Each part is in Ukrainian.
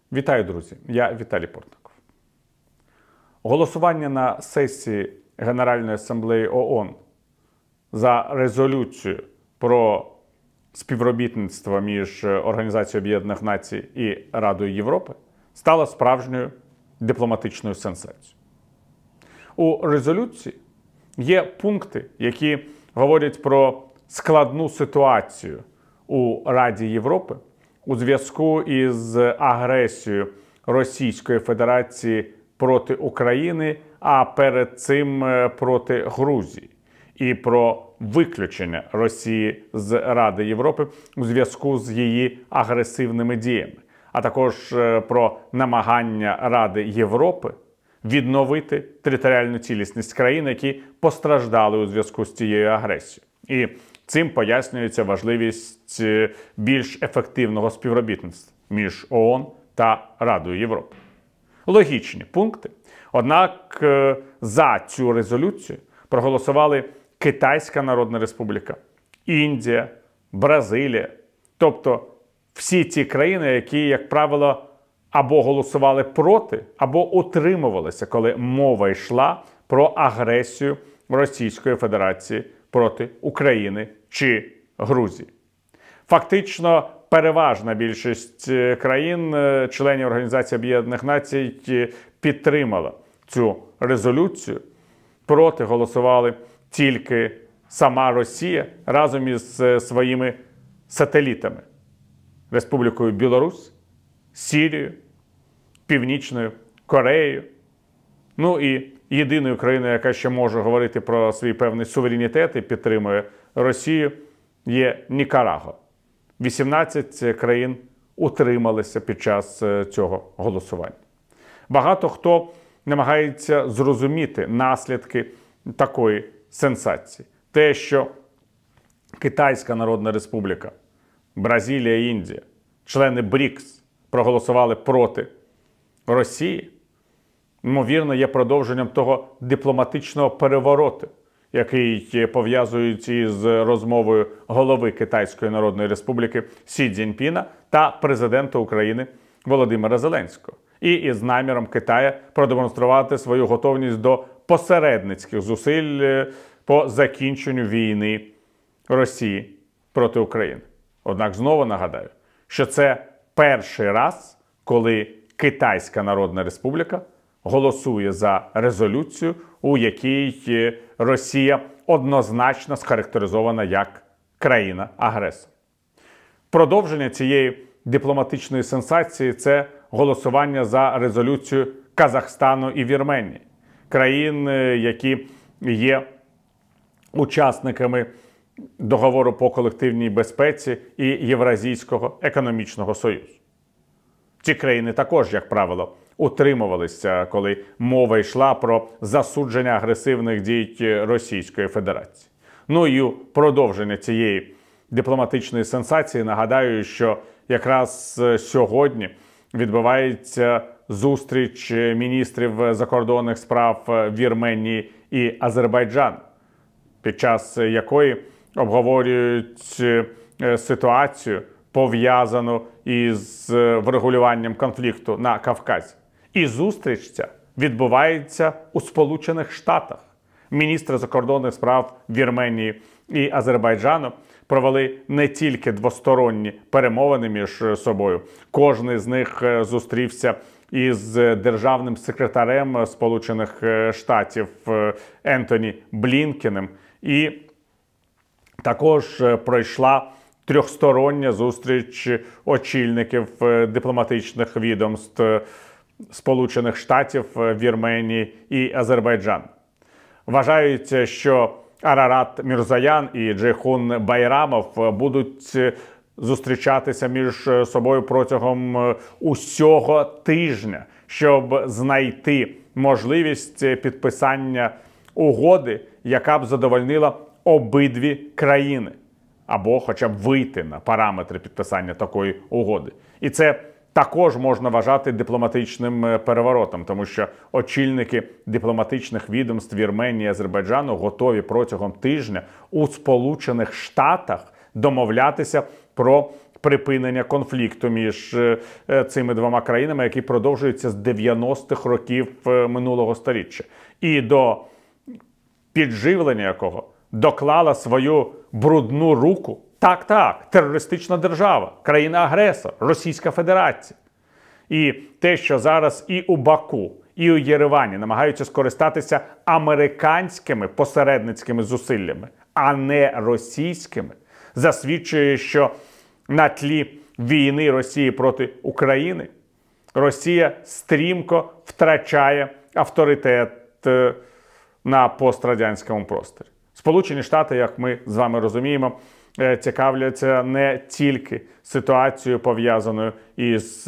Вітаю, друзі! Я Віталій Портников. Голосування на сесії Генеральної асамблеї ООН за резолюцію про співробітництво між Організацією Об'єднаних Націй і Радою Європи стало справжньою дипломатичною сенсацією. У резолюції є пункти, які говорять про складну ситуацію у Раді Європи у зв'язку із агресією Російської Федерації проти України, а перед цим проти Грузії, і про виключення Росії з Ради Європи у зв'язку з її агресивними діями, а також про намагання Ради Європи відновити територіальну цілісність країн, які постраждали у зв'язку з цією агресією. І цим пояснюється важливість більш ефективного співробітництва між ООН та Радою Європи. Логічні пункти. Однак за цю резолюцію проголосували Китайська Народна Республіка, Індія, Бразилія. Тобто всі ті країни, які, як правило, або голосували проти, або утримувалися, коли мова йшла про агресію Російської Федерації проти України чи Грузії. Фактично, переважна більшість країн, членів Організації Об'єднаних Націй, підтримала цю резолюцію. Проти голосували тільки сама Росія разом із своїми сателітами – Республікою Білорусь, Сірією, Північною Кореєю. Ну і єдиною країною, яка ще може говорити про свій певний суверенітет і підтримує Росію, є Нікарагуа. 18 країн утрималися під час цього голосування. Багато хто намагається зрозуміти наслідки такої сенсації. Те, що Китайська Народна Республіка, Бразилія і Індія, члени БРІКС, проголосували проти Росії, ймовірно, є продовженням того дипломатичного перевороту, який пов'язують із розмовою голови Китайської Народної Республіки Сі Цзіньпіна та президента України Володимира Зеленського. І із наміром Китаю продемонструвати свою готовність до посередницьких зусиль по закінченню війни Росії проти України. Однак знову нагадаю, що це перший раз, коли Китайська Народна Республіка голосує за резолюцію, у якій Росія однозначно схарактеризована як країна-агресор. Продовження цієї дипломатичної сенсації – це голосування за резолюцію Казахстану і Вірменії, країн, які є учасниками договору по колективній безпеці і Євразійського економічного союзу. Ці країни також, як правило, утримувалися, коли мова йшла про засудження агресивних дій Російської Федерації. Ну і продовження цієї дипломатичної сенсації нагадаю, що якраз сьогодні відбувається зустріч міністрів закордонних справ Вірменії і Азербайджану, під час якої обговорюють ситуацію, пов'язану із врегулюванням конфлікту на Кавказі. І зустріч ця відбувається у Сполучених Штатах. Міністри закордонних справ Вірменії і Азербайджану провели не тільки двосторонні перемовини між собою. Кожен з них зустрівся із державним секретарем Сполучених Штатів Ентоні Блінкеном. І також пройшла трьохстороння зустріч очільників дипломатичних відомств Сполучених Штатів, Вірменії і Азербайджану. Вважається, що Арарат Мірзоян і Джейхун Байрамов будуть зустрічатися між собою протягом усього тижня, щоб знайти можливість підписання угоди, яка б задовольнила обидві країни, або хоча б вийти на параметри підписання такої угоди. І це також можна вважати дипломатичним переворотом, тому що очільники дипломатичних відомств Вірменії і Азербайджану готові протягом тижня у Сполучених Штатах домовлятися про припинення конфлікту між цими двома країнами, який продовжується з 90-х років минулого століття. І до підживлення якого доклала свою брудну руку, так, терористична держава, країна-агресор, Російська Федерація. І те, що зараз і у Баку, і у Єревані намагаються скористатися американськими посередницькими зусиллями, а не російськими, засвідчує, що на тлі війни Росії проти України Росія стрімко втрачає авторитет на пострадянському просторі. Сполучені Штати, як ми з вами розуміємо, цікавляться не тільки ситуацією, пов'язаною із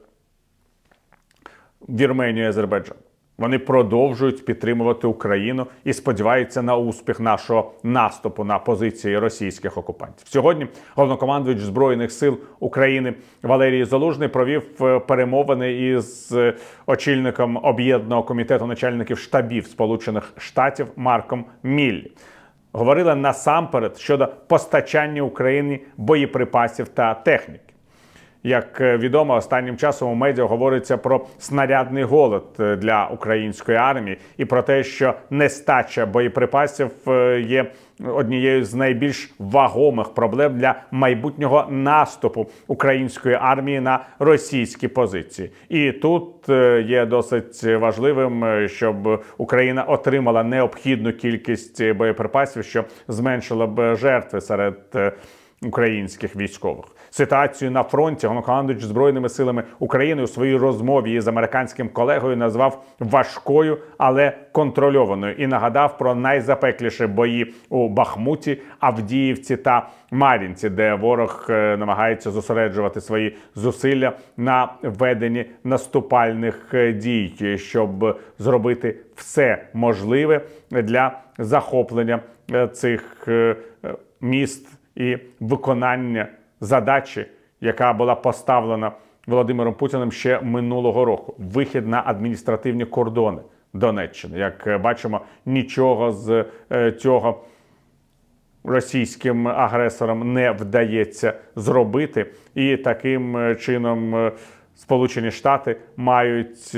Вірменією і Азербайджаном. Вони продовжують підтримувати Україну і сподіваються на успіх нашого наступу на позиції російських окупантів. Сьогодні головнокомандувач Збройних сил України Валерій Залужний провів перемовини із очільником Об'єднаного комітету начальників штабів Сполучених Штатів Марком Міллі. Говорили насамперед щодо постачання Україні боєприпасів та техніки. Як відомо, останнім часом у медіа говориться про снарядний голод для української армії і про те, що нестача боєприпасів є однією з найбільш вагомих проблем для майбутнього наступу української армії на російські позиції. І тут є досить важливим, щоб Україна отримала необхідну кількість боєприпасів, що зменшило б жертви серед українських військових. Ситуацію на фронті головнокомандувач Збройними силами України у своїй розмові із американським колегою назвав важкою, але контрольованою і нагадав про найзапекліші бої у Бахмуті, Авдіївці та Мар'їнці, де ворог намагається зосереджувати свої зусилля на веденні наступальних дій, щоб зробити все можливе для захоплення цих міст і виконання задачі, яка була поставлена Володимиром Путіним ще минулого року. Вихід на адміністративні кордони Донеччини. Як бачимо, нічого з цього російським агресорам не вдається зробити. І таким чином Сполучені Штати мають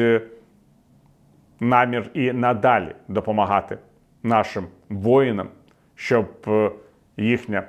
намір і надалі допомагати нашим воїнам, щоб їхня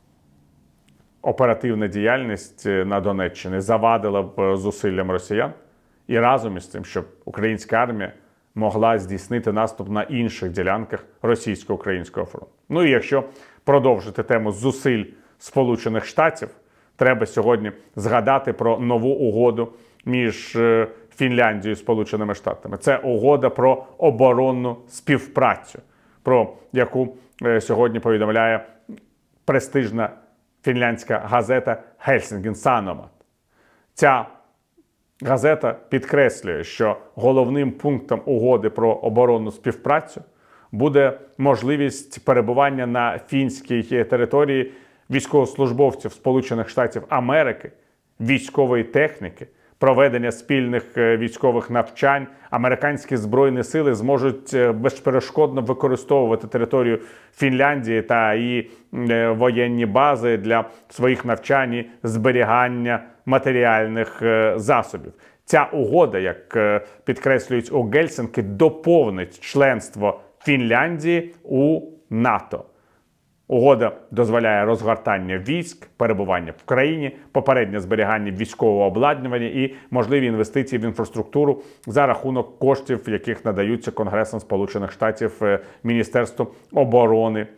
оперативна діяльність на Донеччині завадила б зусиллям росіян і разом із цим, щоб українська армія могла здійснити наступ на інших ділянках російсько-українського фронту. Ну і якщо продовжити тему зусиль Сполучених Штатів, треба сьогодні згадати про нову угоду між Фінляндією і Сполученими Штатами. Це угода про оборонну співпрацю, про яку сьогодні повідомляє престижна фінляндська газета «Helsingin Sanomat». Ця газета підкреслює, що головним пунктом угоди про оборонну співпрацю буде можливість перебування на фінській території військовослужбовців Сполучених Штатів Америки, військової техніки, проведення спільних військових навчань. Американські збройні сили зможуть безперешкодно використовувати територію Фінляндії та її воєнні бази для своїх навчань і зберігання матеріальних засобів. Ця угода, як підкреслюють у Гельсінкі, доповнить членство Фінляндії у НАТО. Угода дозволяє розгортання військ, перебування в країні, попереднє зберігання військового обладнання і можливі інвестиції в інфраструктуру за рахунок коштів, яких надаються Конгресом Сполучених Штатів, Міністерству оборони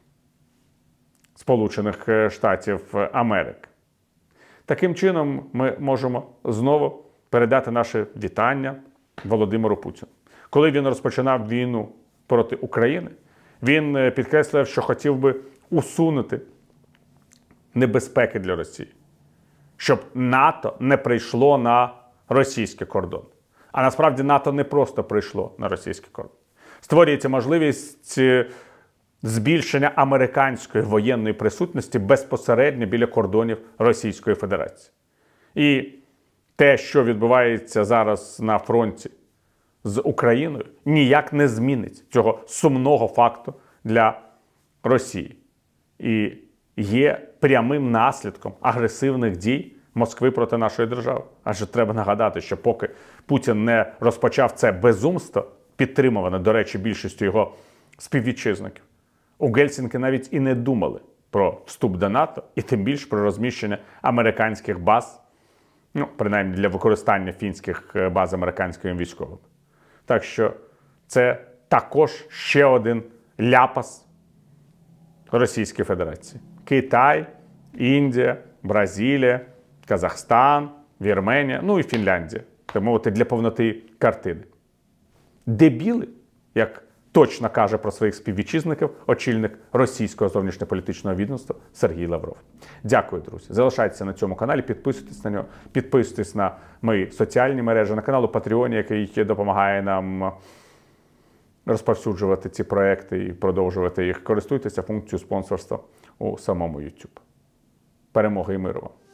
Сполучених Штатів Америки. Таким чином ми можемо знову передати наше вітання Володимиру Путіну. Коли він розпочинав війну проти України, він підкреслив, що хотів би усунути небезпеки для Росії, щоб НАТО не прийшло на російський кордон. А насправді НАТО не просто прийшло на російський кордон. Створюється можливість збільшення американської воєнної присутності безпосередньо біля кордонів Російської Федерації. І те, що відбувається зараз на фронті з Україною, ніяк не змінить цього сумного факту для Росії. І є прямим наслідком агресивних дій Москви проти нашої держави. Адже треба нагадати, що поки Путін не розпочав це безумство, підтримуване, до речі, більшістю його співвітчизників, у Гельсінкі навіть і не думали про вступ до НАТО, і тим більше про розміщення американських баз, ну, принаймні для використання фінських баз американськими військовими. Так що це також ще один ляпас Російської Федерації. Китай, Індія, Бразилія, Казахстан, Вірменія, ну і Фінляндія. Так мовити, для повноти картини. Дебіли, як точно каже про своїх співвітчизників очільник російського зовнішньополітичного відомства Сергій Лавров. Дякую, друзі. Залишайтеся на цьому каналі, підписуйтесь на нього, підписуйтесь на мої соціальні мережі, на канал у Патреоні, який допомагає нам розповсюджувати ці проекти і продовжувати їх. Користуйтеся функцією спонсорства у самому YouTube. Перемоги і миру вам!